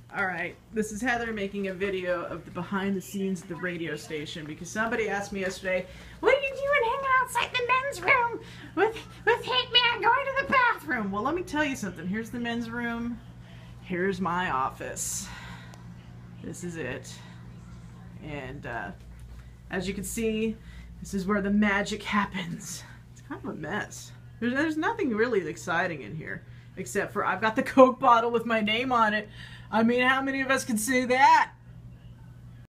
Alright, this is Heather making a video of the behind the scenes of the radio station because somebody asked me yesterday, what are you doing hanging outside the men's room with Hitman going to the bathroom? Well, let me tell you something. Here's the men's room. Here's my office. This is it. And as you can see, this is where the magic happens. It's kind of a mess. There's nothing really exciting in here, except for I've got the Coke bottle with my name on it. I mean, how many of us can say that?